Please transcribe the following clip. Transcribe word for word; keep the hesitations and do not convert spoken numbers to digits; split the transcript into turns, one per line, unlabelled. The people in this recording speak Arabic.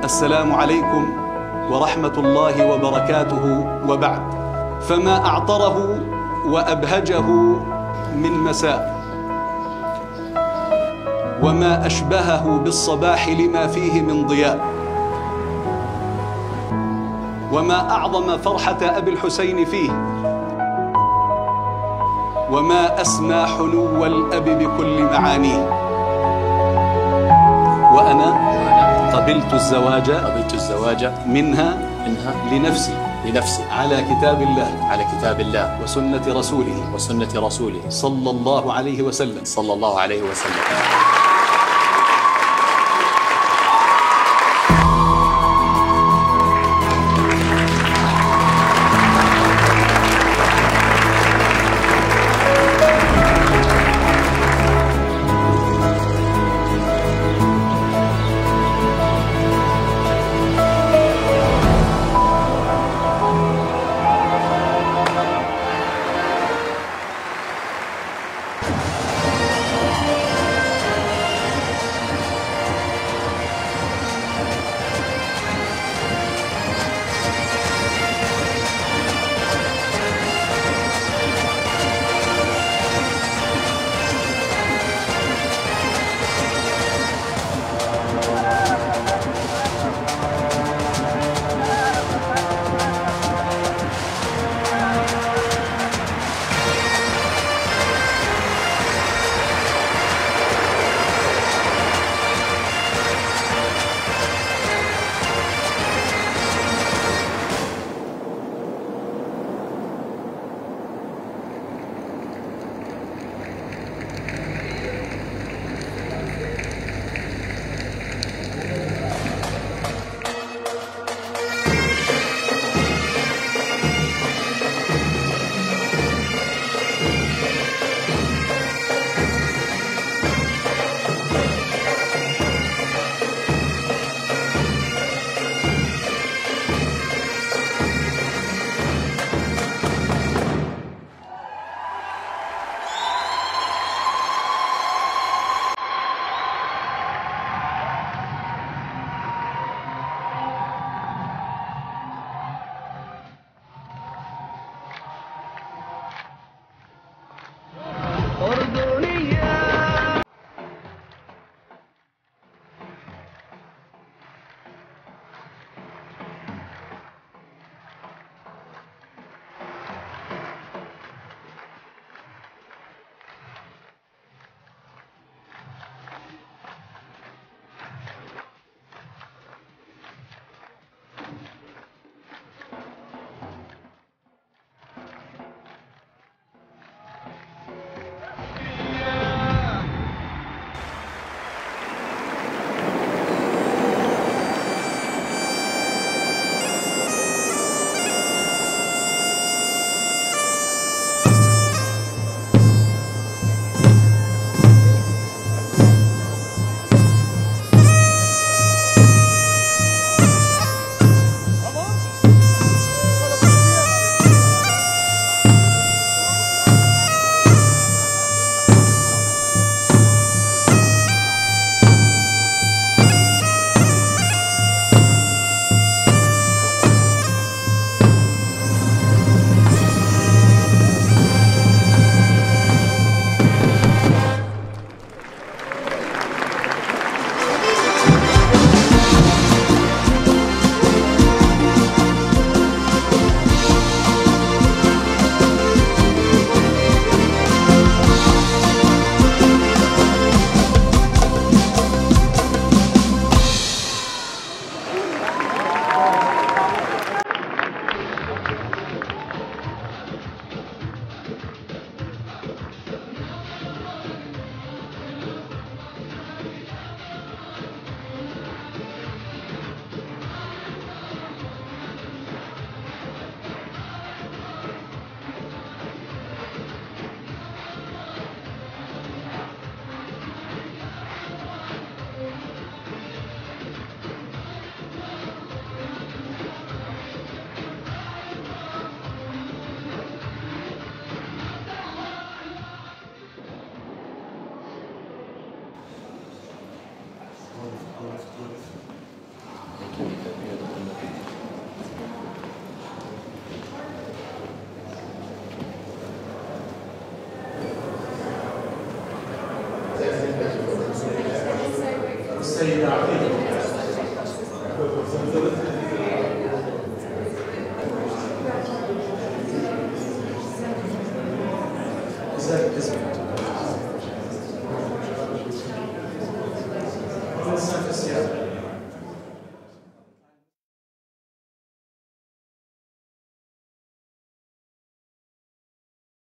السلام عليكم ورحمة الله وبركاته، وبعد. فما أعطره وأبهجه من مساء، وما أشبهه بالصباح لما فيه من ضياء، وما أعظم فرحة أبي الحسين فيه، وما أسمى حنو الأب بكل معانيه. وأنا قبلت الزواج
قبلت الزواج
منها
منها
لنفسي
لنفسي
على كتاب الله
على كتاب الله
وسنة رسوله
وسنة رسوله
صلى الله عليه وسلم.
صلى الله عليه وسلم.
السيدة عقيدة ازيك اسمك؟